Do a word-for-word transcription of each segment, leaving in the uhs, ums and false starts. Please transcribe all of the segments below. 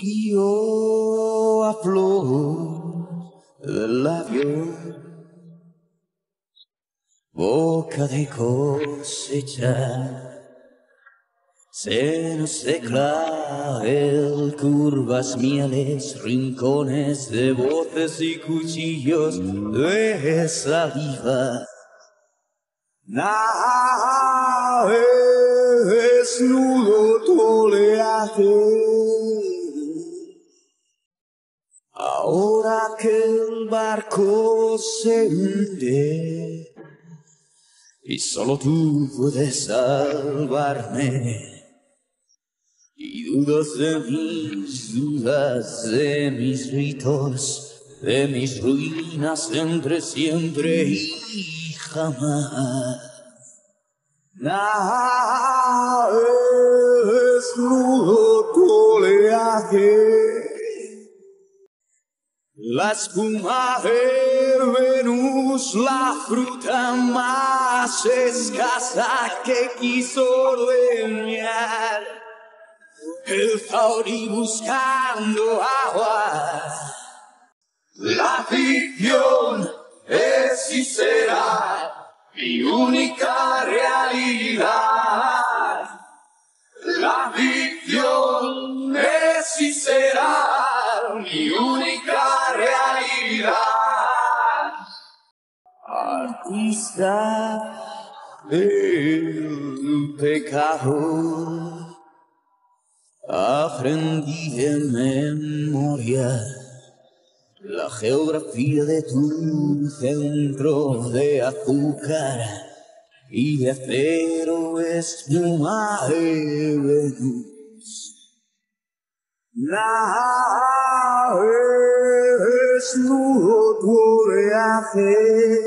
suspiro a flor del labio, boca de cosecha, senos de clavel, curvas, mieles, rincones de voces y cuchillos de saliva. Nave desnudo toleaje, ahora que el barco se hunde y solo tú puedes salvarme. Y dudas de mis dudas, de mis ritos, de mis ruinas entre siempre y jamás. Nave desnudo oleaje, la espuma de Venus, la fruta más escasa que quiso ordeñar el Zauri buscando agua. La ficción es y será mi única realidad. La ficción es y será mi única realidad. Artista del pecado, aprendí de memoria la geografía de tu centro de azúcar y de acero espuma de Venus. Nave desnudo tu oleaje,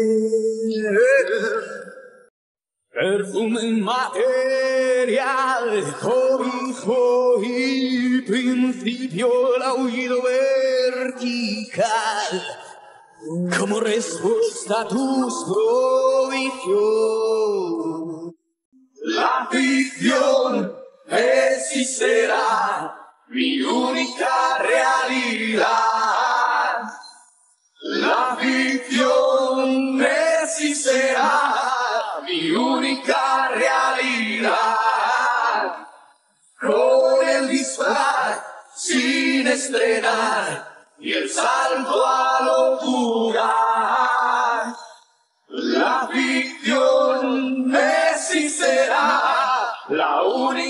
perfume inmaterial, cobijo y principio, el aullido vertical, como respuesta a tus provisiones. La ficción es y será mi única realidad. La ficción es y será mi única realidad. Con el disfraz sin estrenar y el salto a locura. La ficción es y será la única